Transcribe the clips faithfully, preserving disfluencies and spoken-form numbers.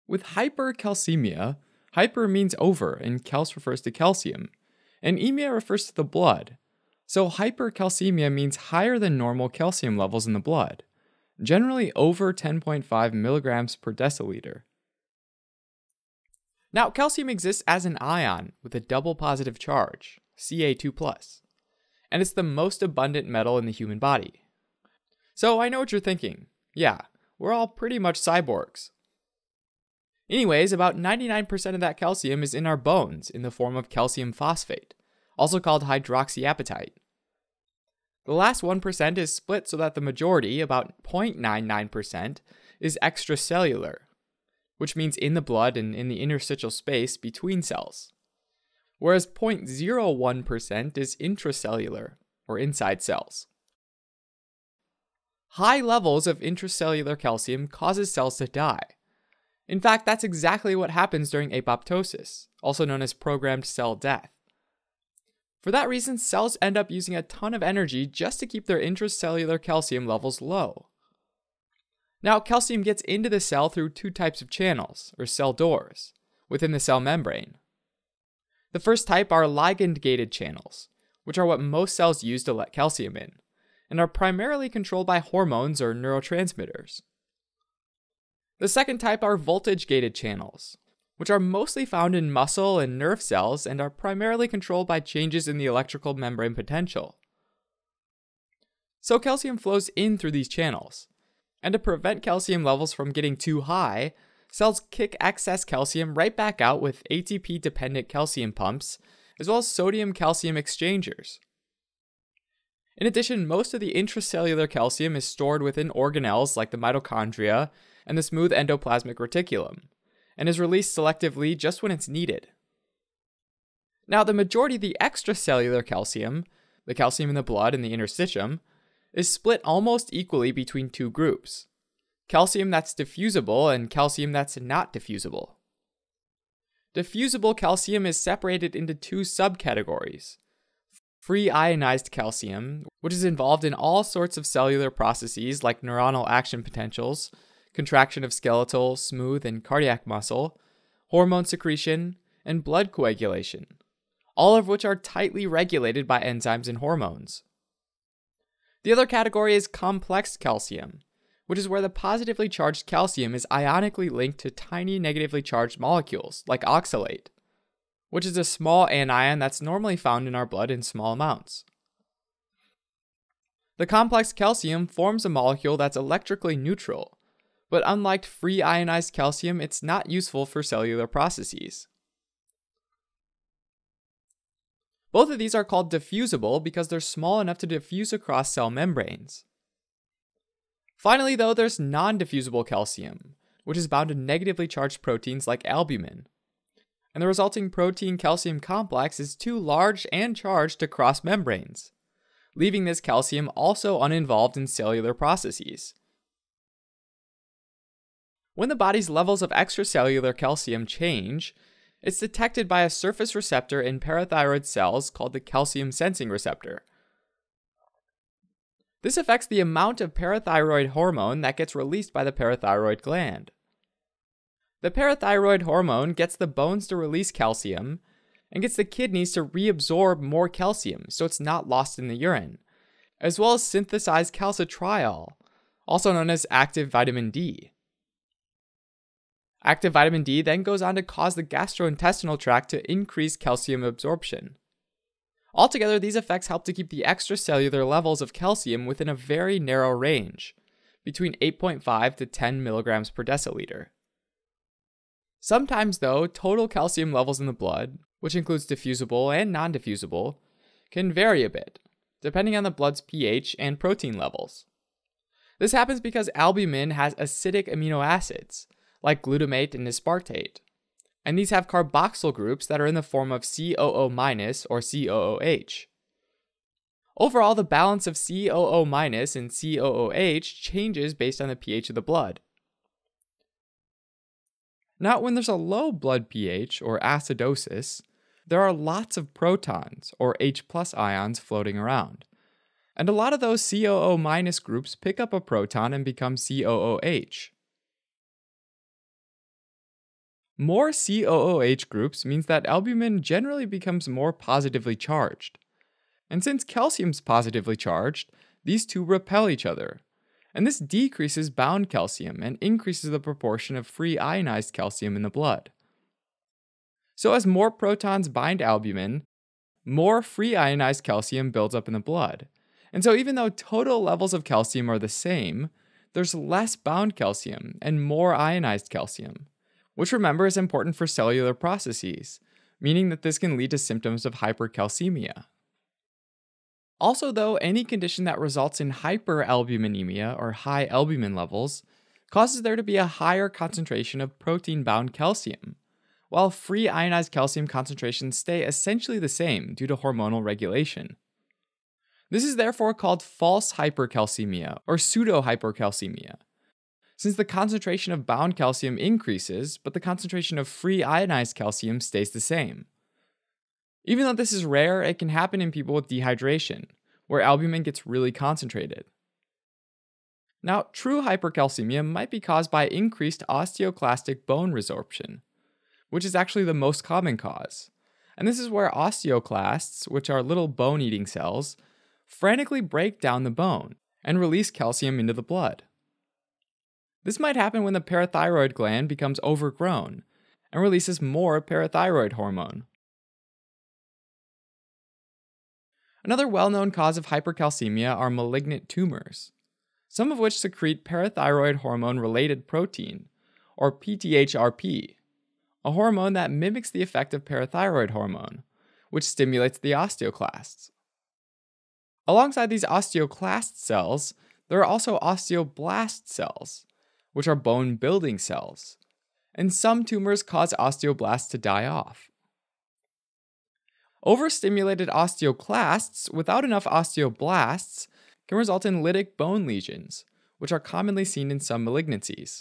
With hypercalcemia, hyper means over and calc refers to calcium, and emia refers to the blood. So hypercalcemia means higher than normal calcium levels in the blood, generally over ten point five milligrams per deciliter. Now, calcium exists as an ion with a double positive charge, C A two plus, and it's the most abundant metal in the human body. So I know what you're thinking. Yeah, we're all pretty much cyborgs. Anyways, about ninety-nine percent of that calcium is in our bones in the form of calcium phosphate, also called hydroxyapatite. The last one percent is split so that the majority, about zero point nine nine percent, is extracellular, which means in the blood and in the interstitial space between cells, whereas zero point zero one percent is intracellular, or inside cells. High levels of intracellular calcium causes cells to die. In fact, that's exactly what happens during apoptosis, also known as programmed cell death. For that reason, cells end up using a ton of energy just to keep their intracellular calcium levels low. Now, calcium gets into the cell through two types of channels, or cell doors, within the cell membrane. The first type are ligand-gated channels, which are what most cells use to let calcium in, and are primarily controlled by hormones or neurotransmitters. The second type are voltage-gated channels, which are mostly found in muscle and nerve cells and are primarily controlled by changes in the electrical membrane potential. So calcium flows in through these channels, and to prevent calcium levels from getting too high, cells kick excess calcium right back out with A T P-dependent calcium pumps, as well as sodium-calcium exchangers. In addition, most of the intracellular calcium is stored within organelles like the mitochondria and the smooth endoplasmic reticulum, and is released selectively just when it's needed. Now, the majority of the extracellular calcium, the calcium in the blood and the interstitium, is split almost equally between two groups: calcium that's diffusible and calcium that's not diffusible. Diffusible calcium is separated into two subcategories: free ionized calcium, which is involved in all sorts of cellular processes like neuronal action potentials, contraction of skeletal, smooth, and cardiac muscle, hormone secretion, and blood coagulation, all of which are tightly regulated by enzymes and hormones. The other category is complex calcium, which is where the positively charged calcium is ionically linked to tiny negatively charged molecules, like oxalate, which is a small anion that's normally found in our blood in small amounts. The complex calcium forms a molecule that's electrically neutral, but unlike free ionized calcium, it's not useful for cellular processes. Both of these are called diffusible because they're small enough to diffuse across cell membranes. Finally, though, there's non-diffusible calcium, which is bound to negatively charged proteins like albumin, and the resulting protein-calcium complex is too large and charged to cross membranes, leaving this calcium also uninvolved in cellular processes. When the body's levels of extracellular calcium change, it's detected by a surface receptor in parathyroid cells called the calcium sensing receptor. This affects the amount of parathyroid hormone that gets released by the parathyroid gland. The parathyroid hormone gets the bones to release calcium and gets the kidneys to reabsorb more calcium so it's not lost in the urine, as well as synthesize calcitriol, also known as active vitamin D. Active vitamin D then goes on to cause the gastrointestinal tract to increase calcium absorption. Altogether, these effects help to keep the extracellular levels of calcium within a very narrow range, between eight point five to ten milligrams per deciliter. Sometimes, though, total calcium levels in the blood, which includes diffusible and non-diffusible, can vary a bit, depending on the blood's pH and protein levels. This happens because albumin has acidic amino acids, like glutamate and aspartate, and these have carboxyl groups that are in the form of C O O minus or C O O H. Overall, the balance of C O O minus and C O O H changes based on the pH of the blood. Now, when there's a low blood pH or acidosis, there are lots of protons or H plus ions floating around, and a lot of those C O O minus groups pick up a proton and become C O O H. More C O O H groups means that albumin generally becomes more positively charged. And since calcium's positively charged, these two repel each other. And this decreases bound calcium and increases the proportion of free ionized calcium in the blood. So as more protons bind albumin, more free ionized calcium builds up in the blood. And so even though total levels of calcium are the same, there's less bound calcium and more ionized calcium, which remember is important for cellular processes, meaning that this can lead to symptoms of hypercalcemia. Also though, any condition that results in hyperalbuminemia or high albumin levels causes there to be a higher concentration of protein-bound calcium, while free ionized calcium concentrations stay essentially the same due to hormonal regulation. This is therefore called false hypercalcemia or pseudo-hypercalcemia, since the concentration of bound calcium increases, but the concentration of free ionized calcium stays the same. Even though this is rare, it can happen in people with dehydration, where albumin gets really concentrated. Now, true hypercalcemia might be caused by increased osteoclastic bone resorption, which is actually the most common cause. And this is where osteoclasts, which are little bone-eating cells, frantically break down the bone and release calcium into the blood. This might happen when the parathyroid gland becomes overgrown and releases more parathyroid hormone. Another well-known cause of hypercalcemia are malignant tumors, some of which secrete parathyroid hormone-related protein, or P T H R P, a hormone that mimics the effect of parathyroid hormone, which stimulates the osteoclasts. Alongside these osteoclast cells, there are also osteoblast cells, which are bone-building cells, and some tumors cause osteoblasts to die off. Overstimulated osteoclasts without enough osteoblasts can result in lytic bone lesions, which are commonly seen in some malignancies.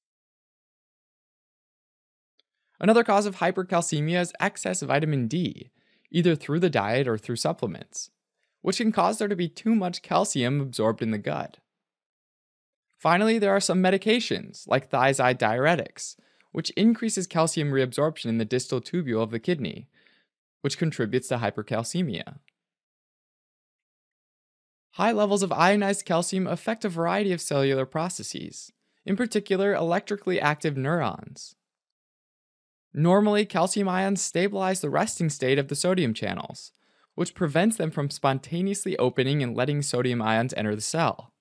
Another cause of hypercalcemia is excess vitamin D, either through the diet or through supplements, which can cause there to be too much calcium absorbed in the gut. Finally, there are some medications, like thiazide diuretics, which increases calcium reabsorption in the distal tubule of the kidney, which contributes to hypercalcemia. High levels of ionized calcium affect a variety of cellular processes, in particular electrically active neurons. Normally, calcium ions stabilize the resting state of the sodium channels, which prevents them from spontaneously opening and letting sodium ions enter the cell.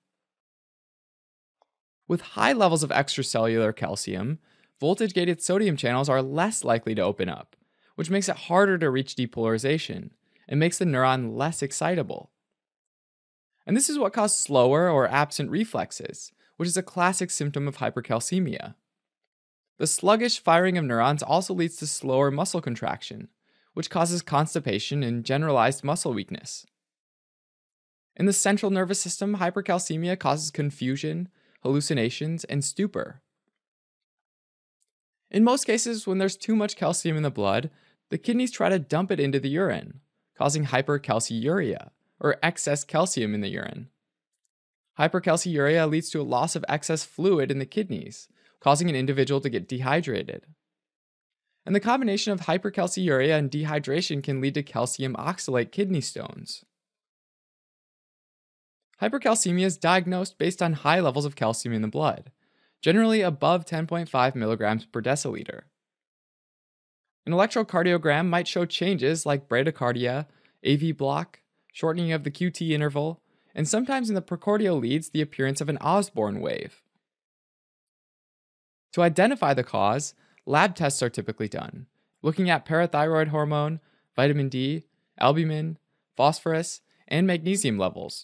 With high levels of extracellular calcium, voltage-gated sodium channels are less likely to open up, which makes it harder to reach depolarization and makes the neuron less excitable. And this is what causes slower or absent reflexes, which is a classic symptom of hypercalcemia. The sluggish firing of neurons also leads to slower muscle contraction, which causes constipation and generalized muscle weakness. In the central nervous system, hypercalcemia causes confusion, hallucinations, and stupor. In most cases, when there's too much calcium in the blood, the kidneys try to dump it into the urine, causing hypercalciuria, or excess calcium in the urine. Hypercalciuria leads to a loss of excess fluid in the kidneys, causing an individual to get dehydrated. And the combination of hypercalciuria and dehydration can lead to calcium oxalate kidney stones. Hypercalcemia is diagnosed based on high levels of calcium in the blood, generally above ten point five milligrams per deciliter. An electrocardiogram might show changes like bradycardia, A V block, shortening of the Q T interval, and sometimes in the precordial leads the appearance of an Osborn wave. To identify the cause, lab tests are typically done, looking at parathyroid hormone, vitamin D, albumin, phosphorus, and magnesium levels.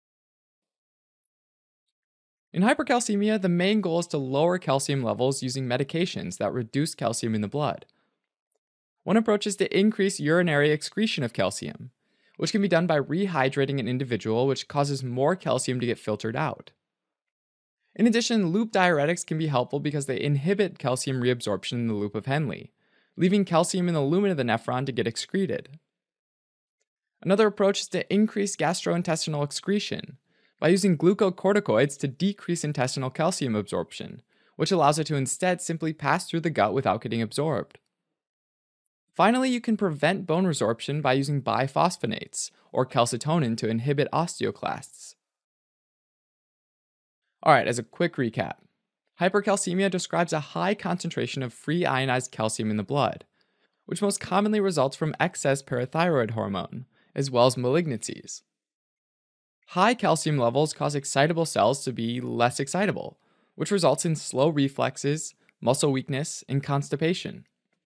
In hypercalcemia, the main goal is to lower calcium levels using medications that reduce calcium in the blood. One approach is to increase urinary excretion of calcium, which can be done by rehydrating an individual, which causes more calcium to get filtered out. In addition, loop diuretics can be helpful because they inhibit calcium reabsorption in the loop of Henle, leaving calcium in the lumen of the nephron to get excreted. Another approach is to increase gastrointestinal excretion by using glucocorticoids to decrease intestinal calcium absorption, which allows it to instead simply pass through the gut without getting absorbed. Finally, you can prevent bone resorption by using biphosphonates, or calcitonin, to inhibit osteoclasts. Alright, as a quick recap, hypercalcemia describes a high concentration of free ionized calcium in the blood, which most commonly results from excess parathyroid hormone, as well as malignancies. High calcium levels cause excitable cells to be less excitable, which results in slow reflexes, muscle weakness, and constipation.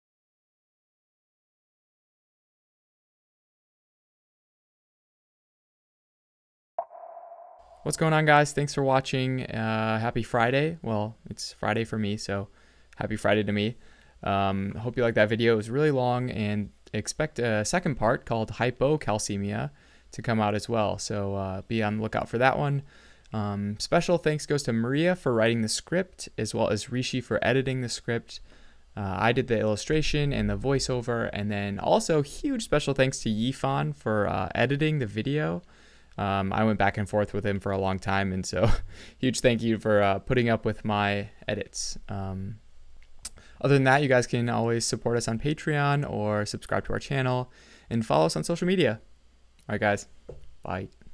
What's going on, guys? Thanks for watching. Uh, happy Friday. Well, it's Friday for me, so happy Friday to me. Um, hope you liked that video. It was really long, and expect a second part called Hypocalcemia to come out as well. So uh, be on the lookout for that one. Um, special thanks goes to Maria for writing the script, as well as Rishi for editing the script. Uh, I did the illustration and the voiceover, and then also huge special thanks to Yifan for uh, editing the video. Um, I went back and forth with him for a long time, and so huge thank you for uh, putting up with my edits. Um, other than that, you guys can always support us on Patreon or subscribe to our channel and follow us on social media. All right, guys. Bye.